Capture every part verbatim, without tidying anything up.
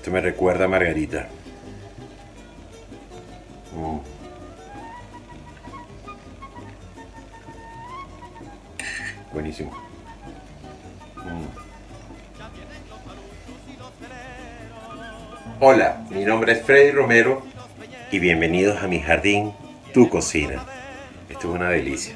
Esto me recuerda a margarita. Mm. Buenísimo. Mm. Hola, mi nombre es Freddy Romero y bienvenidos a mi jardín, tu cocina. Esto es una delicia.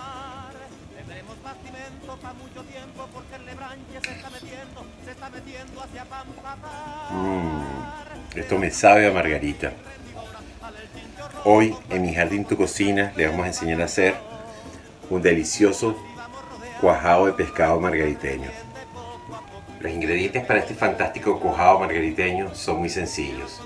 Mm. Esto me sabe a margarita. Hoy en mi jardín, tu cocina, le vamos a enseñar a hacer un delicioso cuajado de pescado margariteño. Los ingredientes para este fantástico cuajado margariteño son muy sencillos.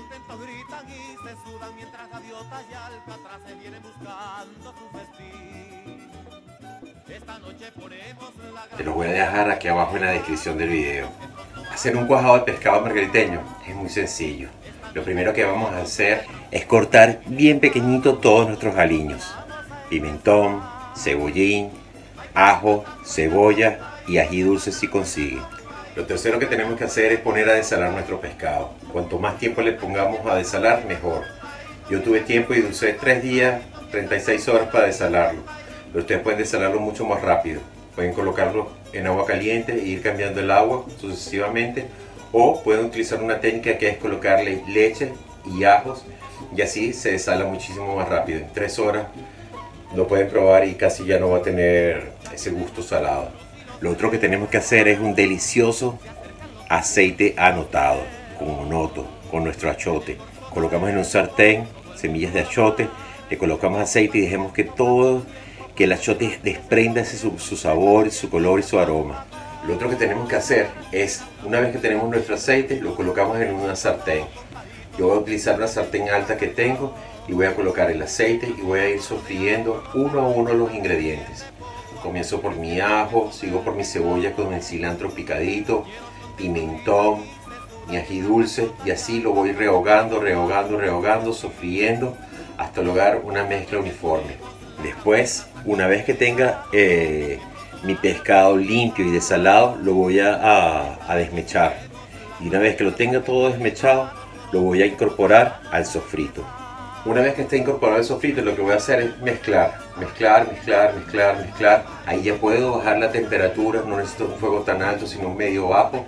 Te los voy a dejar aquí abajo en la descripción del video. Hacer un cuajado de pescado margariteño es muy sencillo. Lo primero que vamos a hacer es cortar bien pequeñito todos nuestros aliños. Pimentón, cebollín, ajo, cebolla y ají dulce si consiguen. Lo tercero que tenemos que hacer es poner a desalar nuestro pescado. Cuanto más tiempo le pongamos a desalar, mejor. Yo tuve tiempo y usé tres días, treinta y seis horas para desalarlo. Pero ustedes pueden desalarlo mucho más rápido. Pueden colocarlo en agua caliente e ir cambiando el agua sucesivamente. O pueden utilizar una técnica que es colocarle leche y ajos. Y así se desala muchísimo más rápido. En tres horas lo pueden probar y casi ya no va a tener ese gusto salado. Lo otro que tenemos que hacer es un delicioso aceite anotado con onoto, con nuestro achote. Colocamos en un sartén semillas de achote, le colocamos aceite y dejemos que todo, que el achote desprenda ese, su, su sabor, su color y su aroma. Lo otro que tenemos que hacer es, una vez que tenemos nuestro aceite, lo colocamos en una sartén. Yo voy a utilizar la sartén alta que tengo y voy a colocar el aceite y voy a ir sofriendo uno a uno los ingredientes. Comienzo por mi ajo, sigo por mi cebolla con el cilantro picadito, pimentón, mi ají dulce y así lo voy rehogando, rehogando, rehogando, sofriendo hasta lograr una mezcla uniforme. Después, una vez que tenga eh, mi pescado limpio y desalado, lo voy a, a, a desmechar. Y una vez que lo tenga todo desmechado, lo voy a incorporar al sofrito. Una vez que esté incorporado el sofrito, lo que voy a hacer es mezclar, mezclar, mezclar, mezclar, mezclar. Ahí ya puedo bajar la temperatura, no necesito un fuego tan alto, sino un medio bajo.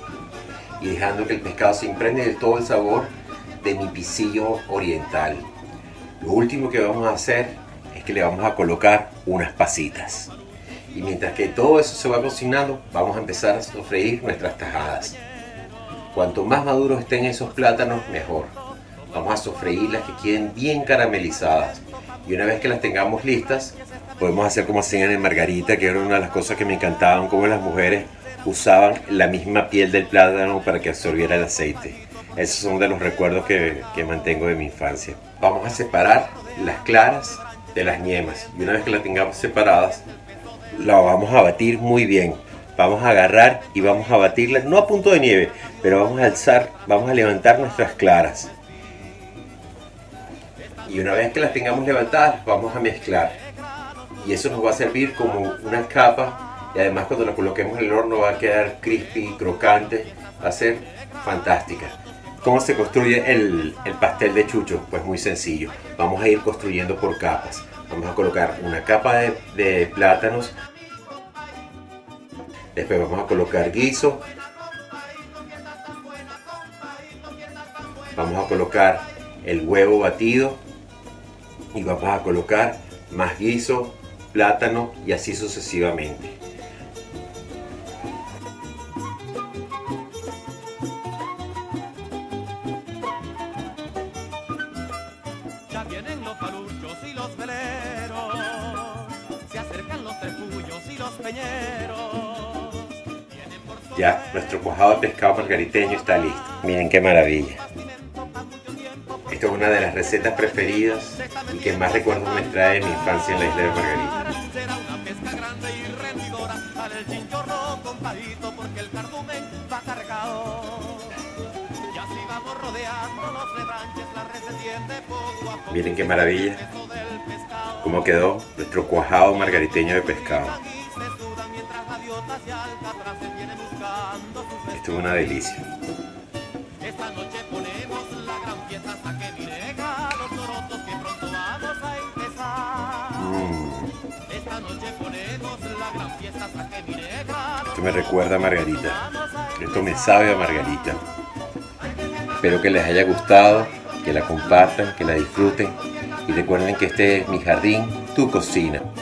Y dejando que el pescado se impregne de todo el sabor de mi pisillo oriental. Lo último que vamos a hacer es que le vamos a colocar unas pasitas. Y mientras que todo eso se va cocinando, vamos a empezar a sofreír nuestras tajadas. Cuanto más maduros estén esos plátanos, mejor. Vamos a sofreírlas que queden bien caramelizadas. Y una vez que las tengamos listas, podemos hacer como hacían en margarita, que era una de las cosas que me encantaban, como las mujeres usaban la misma piel del plátano para que absorbiera el aceite. Esos son de los recuerdos que, que mantengo de mi infancia. Vamos a separar las claras de las yemas. Y una vez que las tengamos separadas, la vamos a batir muy bien. Vamos a agarrar y vamos a batirlas, no a punto de nieve, pero vamos a alzar, vamos a levantar nuestras claras. Y una vez que las tengamos levantadas, vamos a mezclar. Y eso nos va a servir como una capa. Y además cuando la coloquemos en el horno va a quedar crispy, crocante. Va a ser fantástica. ¿Cómo se construye el, el pastel de chucho? Pues muy sencillo. Vamos a ir construyendo por capas. Vamos a colocar una capa de, de plátanos. Después vamos a colocar guiso. Vamos a colocar el huevo batido. Y vamos a colocar más guiso, plátano y así sucesivamente. Ya vienen los paluchos y los veleros, se acercan los tepuyos y los peñeros. Ya nuestro cuajado de pescado margariteño está listo. Miren qué maravilla. Esta es una de las recetas preferidas y que más recuerdos me trae de mi infancia en la isla de Margarita. Será una pesca grande y rendidora, sale el chinchorro contadito porque el cardumen va cargado. Y así vamos rodeando los rebranches, la red se tiende poco a poco. Miren qué maravilla cómo quedó nuestro cuajado margariteño de pescado. Esto es una delicia. Esta noche ponemos la gran fiesta hasta que minega los torotos que pronto vamos a empezar. Mm. Esta noche ponemos la gran fiesta hasta que minega. Esto me recuerda a Margarita. Esto me sabe a Margarita. Espero que les haya gustado, que la compartan, que la disfruten y recuerden que este es mi jardín, tu cocina.